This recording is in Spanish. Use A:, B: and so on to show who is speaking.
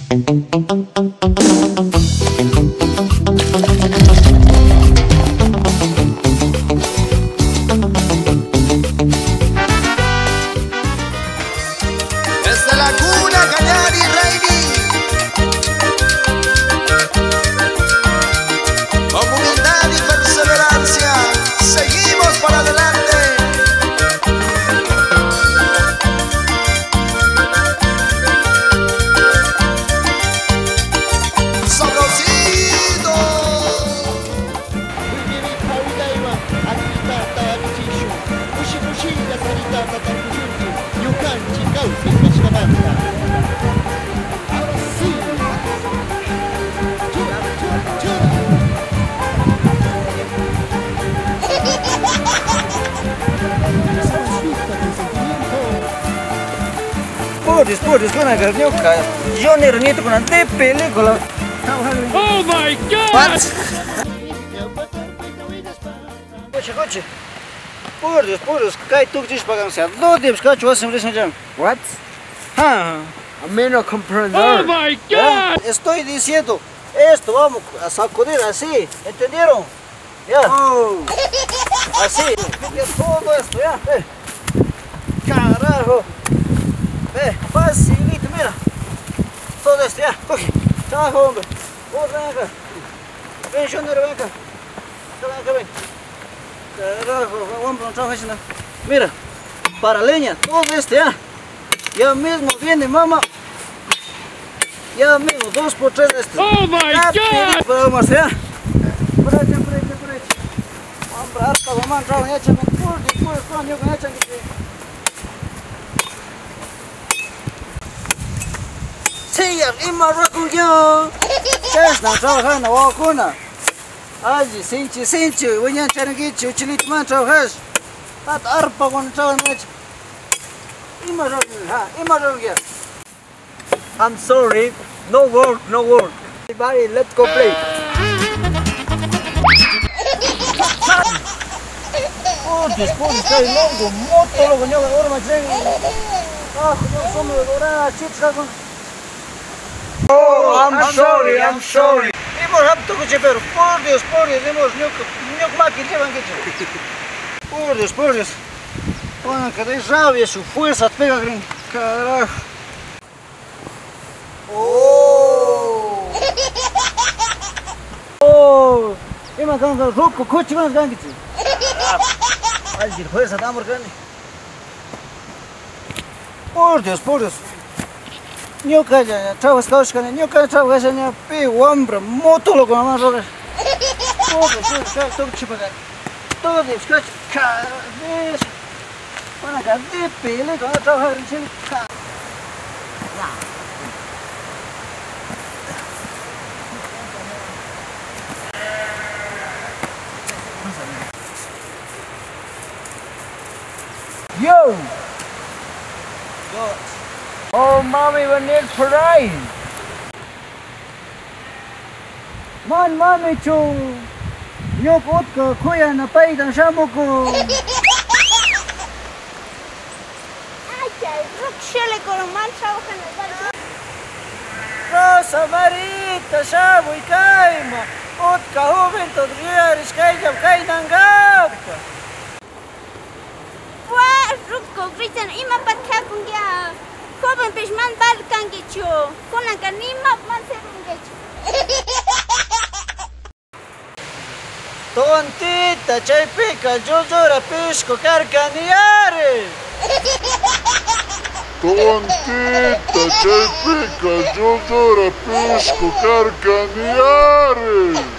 A: Desde la cuna, Cañari Reini. Con humildad y perseverancia, seguimos para adelante. ¡Sabrosito!
B: Pures, con la garnioca. Yo ni renieto con la de película.
C: Oh my God!
B: What? Coche. Pures, kai tú dices pagamos a dos días, cacho, vas a empezar.
D: What?
B: Ah,
D: A menos comprender.
C: Oh my God!
B: estoy diciendo, esto vamos a sacudir así, ¿entendieron? Ya.
D: Oh.
B: Así, todo esto, ya. Carajo. Facilito, mira. Todo esto, ya. Coge. Trabaja, hombre. Vos ven acá. Ven, Junior, ven acá. Ven acá, ven. Carajo, hombre, no trabaja nada. Mira, para leña, todo esto, ya. Ya mismo viene, mamá. Ya mismo, 2 por 3 de esto.
C: Oh my God!
B: Vamos, ya. Por ahí. Hombre, harta mamá, trabaja, ya, chaval. Pures, con yo, ya, chaval. Sí, y Marruecos yo. ¿Qué están trabajando? Vacuna. Allí, sinchi, voy a echar aquí, chilito man, trabajas. Hasta arpa cuando trabajan. Y Marruecos.
D: I'm sorry. No word. Everybody, let's go play.
B: Pures, cae longo, moto, loco, yo, ahora me traen. Ah, yo somos de dorada, chicha, con.
D: Oh, I'm sorry.
B: Hemos rapto que pero por Dios, hemos ñoc maqui llevan que Por Dios. Bueno, que de rabia, su fuerza pega, gringo. Carajo. Oh. Ima kan roco, coche más grande. Ay, si fuerza damos grande. Por Dios. Ñoca ya, trabajas cauchana, ñoca trabajas ya, pe hombre, moto lo con más rogas. Todo chipaga. Todo de scratch, cabeza. Para acá de pele con trabajar en chile.
D: Yo. Oh, mommy, we need parade.
B: Man, chu. Ñoc otka, koya na paidan shamoko.
E: Shele con man trabaja en el barco.
B: Rosa Marita, shamo y caima. Otka joven todriaris kaija kainangapta.
E: Ruko Christian ima pat kapun ya. Joven pishman balkan gichu. Kuna ganima man serun gichu.
B: Tontita, chay pica, yo llora pisco carcaniare.
F: Tontita, chay pica, yo llora pisco carcaniare.